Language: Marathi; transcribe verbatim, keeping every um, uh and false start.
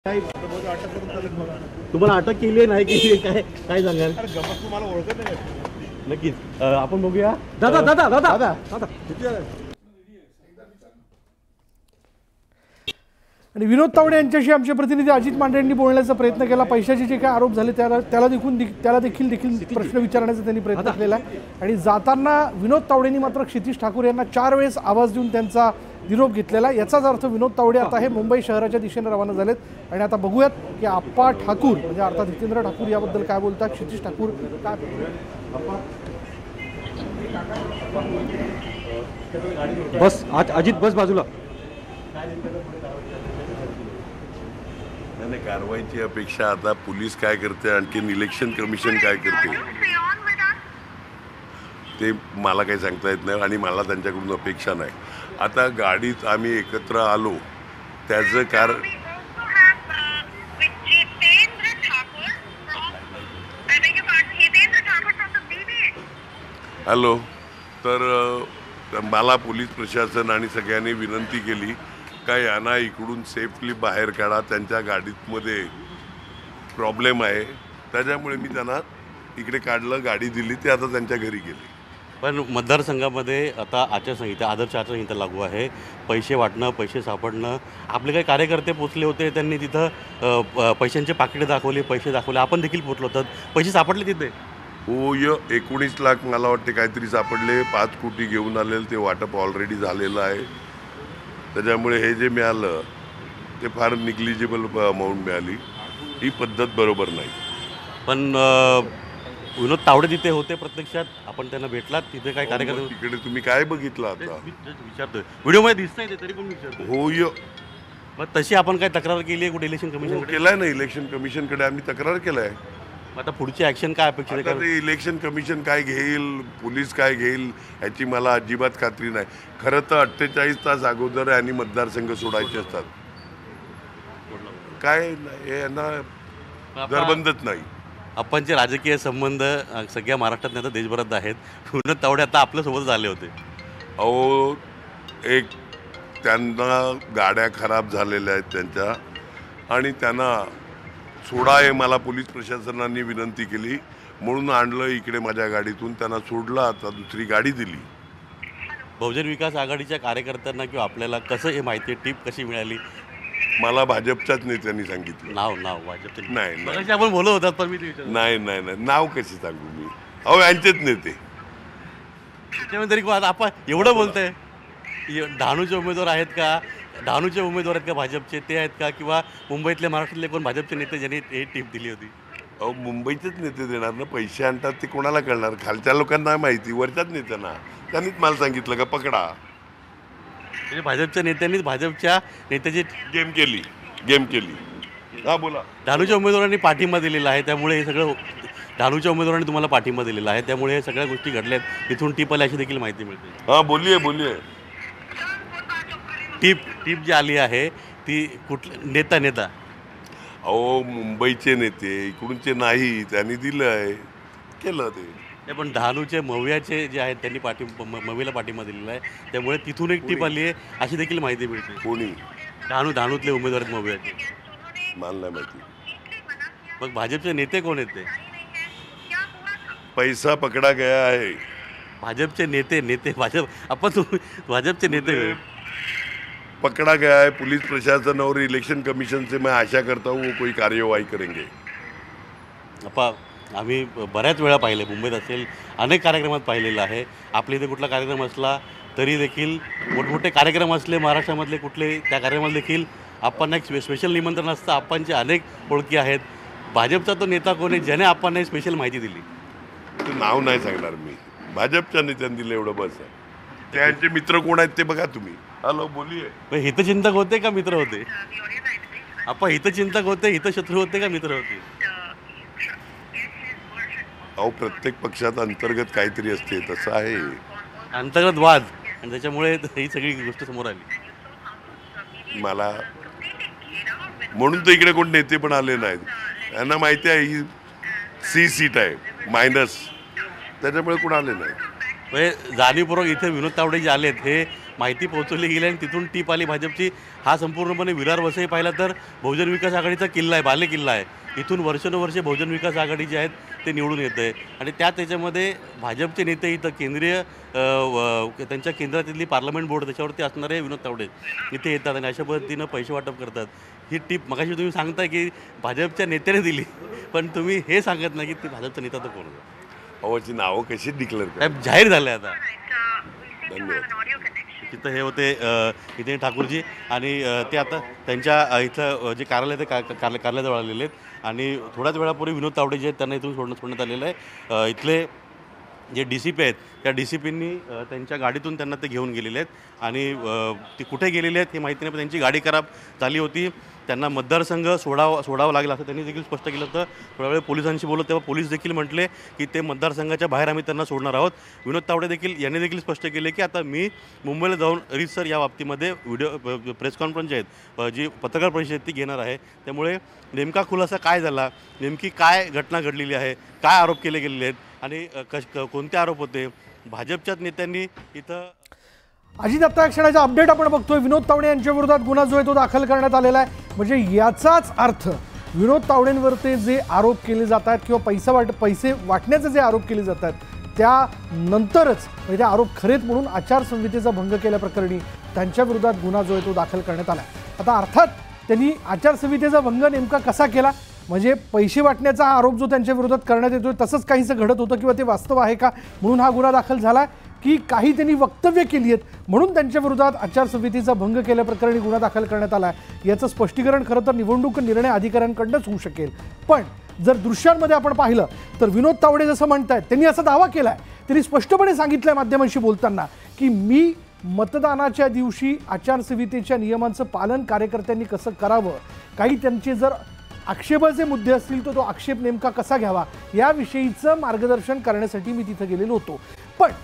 तुम्हाला अटक केली आहे नाही केली काय काय सांगाल? गमत तुम्हाला ओळखत नाही नक्कीच. आपण बघूया. दादा दादा दादा दादा आणि विनोद तावडे यांच्याशी आमचे प्रतिनिधी अजित मांढरे यांनी बोलण्याचा प्रयत्न केला. पैशाचे जे काही आरोप झाले त्याला त्याला देखील त्याला देखील देखील प्रश्न विचारण्याचा त्यांनी प्रयत्न केलेला आहे. आणि जाताना विनोद तावडेंनी मात्र क्षितिज ठाकूर यांना चार वेळेस आवाज देऊन त्यांचा निरोप घेतलेला. याचाच अर्थ विनोद तावडे आता हे मुंबई शहराच्या दिशेने रवाना झालेत. आणि आता बघूयात की आप्पा ठाकूर म्हणजे अर्थात हितेंद्र ठाकूर याबद्दल काय बोलतात, क्षितिज ठाकूर काय. बस अजित बस बाजूला. नाही, कारवाईची अपेक्षा आता पोलीस काय करते, आणखीन इलेक्शन कमिशन काय करते ते मला काही सांगता येत नाही आणि मला त्यांच्याकडून अपेक्षा नाही. आता गाडीत आम्ही एकत्र आलो त्याचं कारण हॅलो तर मला पोलीस प्रशासन आणि सगळ्यांनी विनंती केली का यांना इकडून सेफली बाहेर काढा, त्यांच्या गाडीमध्ये प्रॉब्लेम आहे. त्याच्यामुळे मी त्यांना इकडे काढलं, गाडी दिली, ते आता त्यांच्या घरी गेले. पण मतदारसंघामध्ये आता आचारसंहिता आदर्श आचारसंहिता लागू आहे. पैसे वाटणं, पैसे सापडणं, आपले काही कार्यकर्ते पोचले होते, त्यांनी तिथं पैशांचे पाकिटे दाखवले, पैसे दाखवले, आपण देखील पोचलो होतात. पैसे सापडले तिथे? हो, य एकोणीस लाख मला वाटते काहीतरी सापडले. पाच कोटी घेऊन आलेले ते वाटप ऑलरेडी झालेलं आहे. त्याच्यामुळे हे जे मिळालं ते फार निग्लिजिबल अमाऊंट मिळाली. ही पद्धत बरोबर नाही. पण विनोद तावडे तिथे होते प्रत्यक्षात, आपण त्यांना भेटलात तिथे काय कार्यक्रम? तिकडे तुम्ही काय बघितलं आता? विचारतोय, व्हिडिओमध्ये दिसत नाही तरी पण विचारतो. हो, य मग तशी आपण काय तक्रार केली आहे कुठे इलेक्शन कमिशन केलाय ना? इलेक्शन कमिशनकडे आम्ही तक्रार केलाय. आता पुढची ऍक्शन काय अपेक्षित आहे? ते इलेक्शन कमिशन काय घेईल, पोलीस काय घेईल याची मला अजिबात खात्री नाही. खरं तर अठ्ठेचाळीस तास अगोदर यांनी मतदारसंघ सोडायचे असतात. काय यांना दरबंदच नाही. आपणचे राजकीय संबंध सगळ्या महाराष्ट्रात नाही तर देशभरात आहेत. विनोद तावडे आता आपल्यासोबत झाले होते. अहो, एक त्यांना गाड्या खराब झालेल्या आहेत त्यांच्या, आणि त्यांना सोडा हे मला पोलीस प्रशासनाने विनंती केली म्हणून आणलं इकडे माझ्या गाडीतून. त्यांना सोडलं, आता दुसरी गाडी दिली. बहुजन विकास आघाडीच्या कार्यकर्त्यांना किंवा आपल्याला कसं हे माहिती टीप कशी मिळाली? मला भाजपच्याच नेत्यांनी सांगितलं. नाव नाव भाजपचे नाही नाही आपण बोलत होतात पण मी नाही नाही नाही नाव कशी सांगू मी? अहो, यांचेच नेते. त्याच्यामध्ये तरी आता आपण एवढं बोलतंय, डहाणूचे उमेदवार आहेत का? डहाणूचे उमेदवार आहेत का भाजपचे? ते आहेत का? किंवा मुंबईतले महाराष्ट्रातले कोण भाजपचे नेते ज्यांनी हे टीप दिली होती? अहो, मुंबईचेच नेते देणार ना. पैसे आणतात ते कोणाला कळणार? खालच्या लोकांना माहिती, वरच्याच नेत्यांना. त्यांनीच मला सांगितलं का पकडा. म्हणजे भाजपच्या नेत्यांनीच भाजपच्या नेत्याची गेम केली गेम केली हा बोला. डहाणूच्या उमेदवारांनी पाठिंबा दिलेला आहे, त्यामुळे हे सगळं डहाणूच्या उमेदवारांनी तुम्हाला पाठिंबा दिलेला आहे, त्यामुळे हे सगळ्या गोष्टी घडल्यात. इथून टीप आली अशी देखील माहिती मिळते. हां, बोलिये बोलिये. टीप टीप जी आली आहे ती कुठल्या नेता नेता अहो, मुंबईचे नेते, इकडूनचे नाही, त्यांनी दिलं आहे, केलं ते. पण डहाणूचे मव्याचे जे आहेत त्यांनी पाठिंबा मवीला पाठिंबा दिलेला आहे, त्यामुळे तिथून एक टीप आली आहे अशी देखील माहिती मिळते. कोणी? डहाणू डहाणूतले उमेदवार आहेत मव्याचे. मला नाही माहिती. मग भाजपचे नेते कोण आहेत ते? पैसा पकडा गया है. भाजपचे नेते नेते भाजप आपण भाजपचे नेते पकड़ा गया है. पुलिस प्रशासन और इलेक्शन कमीशन से मैं आशा करता हूँ वो कोई कार्यवाही करेंगे. आपा आम्ही बऱ्याच वेळा पाहिले, मुंबईत असेल अनेक कार्यक्रमात पाहिलेलं आहे. आपल्या इथे कुठला कार्यक्रम असला तरी देखील मोठमोठे कार्यक्रम असले महाराष्ट्रामधले कुठले, त्या कार्यक्रमात देखील आपण एक स्पेशल निमंत्रण असतं. आपणचे अनेक ओळखी आहेत. भाजपचा तो नेता कोण आहे ज्याने आपण स्पेशल माहिती दिली? ते नाव नाही सांगणार मी. भाजपच्या नेत्यांनी दिलं एवढं बस आहे. त्यांचे मित्र कोण आहेत ते बघा तुम्ही. हॅलो, बोलिये. हितचिंतक होते का मित्र होते? आपण हितचिंतक होते, हितशत्रू होते का मित्र होते? अहो, प्रत्येक पक्षात अंतर्गत काहीतरी असते, तसं आहे. अंतर्गत वाद, आणि त्याच्यामुळे ही सगळी गोष्ट समोर आली. मला म्हणून तर इकडे कोण नेते पण आले नाहीत. यांना माहिती आहे ही सी सीट आहे, मायनस, त्याच्यामुळे कोण आले नाही. म्हणजे जाणीवपूर्वक इथे विनोद तावडे जे आलेत हे माहिती पोहोचवली गेली आणि तिथून टीप आली भाजपची. हा संपूर्णपणे विरार वसई पाहिला तर बहुजन विकास आघाडीचा किल्ला आहे, बाले किल्ला आहे. इथून वर्षानुवर्षे बहुजन विकास आघाडी जे आहेत ते निवडून येतं आहे आणि त्या त्याच्यामध्ये भाजपचे नेते इथं केंद्रीय अ, व- त्यांच्या केंद्रातली पार्लमेंट बोर्ड त्याच्यावरती असणारे विनोद तावडे इथे येतात आणि अशा पद्धतीनं पैसे वाटप करतात. ही टीप मगाशी तुम्ही सांगताय की भाजपच्या नेत्याने दिली, पण तुम्ही हे सांगत नाही की ते भाजपचा नेता तर कोण आहे. अवाची नावं कशी डिक्लेअर करा. साहेब जाहीर झाले आता. धन्यवाद. तिथं हे होते अ, हितेन ठाकूरजी आणि अ, ते आता त्यांच्या अ, इथलं अ, जे कार्यालय आहे ते का- कार्य कार्यालयाजवळ आलेले आहेत आणि थोड्याच वेळापूर्वी विनोद तावडे जे आहेत त्यांना इथून सोडण्यात सोडण्यात आलेलं आहे. अ, इथले जे डी सी पी आहेत त्या डी सी पींनी त्यांच्या गाडीतून त्यांना ते घेऊन गेलेले आहेत आणि अ, ते कुठे गेलेले आहेत हे माहिती नाही, पण त्यांची गाडी खराब झाली होती. त्यांना मतदारसंघ सोडावं सोडावं लागला असं त्यांनी देखील स्पष्ट केलं होतं. थोड्या वेळ पोलिसांशी बोलत तेव्हा पोलीस देखील म्हटले की ते मतदारसंघाच्या बाहेर आम्ही त्यांना सोडणार आहोत. विनोद तावडे देखील यांनी देखील स्पष्ट केले की आता मी मुंबईला जाऊन रीतसर या बाबतीमध्ये व्हिडिओ प्रेस कॉन्फरन्स जे आहेत, जी पत्रकार परिषद ती घेणार आहे. त्यामुळे नेमका खुलासा काय झाला, नेमकी काय घटना घडलेली आहे, काय आरोप केले गेलेले आहेत आणि कश कोणते आरोप होते, भाजपच्याच नेत्यांनी इथं. अजित आता या क्षणाचा अपडेट आपण बघतोय. विनोद तावडे यांच्या विरोधात गुन्हा जो आहे तो दाखल करण्यात आलेला आहे. म्हणजे याचाच अर्थ विनोद तावडेंवरती जे आरोप केले जात आहेत किंवा पैसा वाट पैसे वाटण्याचे जे आरोप केले जात आहेत त्यानंतरच म्हणजे ते आरोप खरेच म्हणून आचारसंहितेचा भंग केल्याप्रकरणी त्यांच्या विरोधात गुन्हा जो आहे तो दाखल करण्यात आला. आता अर्थात त्यांनी आचारसंहितेचा भंग नेमका कसा केला, म्हणजे पैसे वाटण्याचा हा आरोप जो त्यांच्या विरोधात करण्यात येतोय तसंच काहीसं घडत होतं किंवा ते वास्तव आहे का म्हणून हा गुन्हा दाखल झाला, की काही त्यांनी वक्तव्य केली आहेत म्हणून त्यांच्या विरोधात आचारसंहितेचा भंग केल्याप्रकरणी गुन्हा दाखल करण्यात आला. याचं स्पष्टीकरण खरं तर निवडणूक निर्णय अधिकाऱ्यांकडूनच होऊ शकेल. पण जर दृश्यांमध्ये आपण पाहिलं तर विनोद तावडे जसं म्हणतायत त्यांनी असा दावा केला आहे, त्यांनी स्पष्टपणे सांगितलं आहे माध्यमांशी बोलताना की मी मतदानाच्या दिवशी आचारसंहितेच्या नियमांचं पालन कार्यकर्त्यांनी कसं करावं, काही त्यांचे जर आक्षेपाचे मुद्दे असतील तर तो आक्षेप नेमका कसा घ्यावा याविषयीचं मार्गदर्शन करण्यासाठी मी तिथं गेलेलो होतो. पण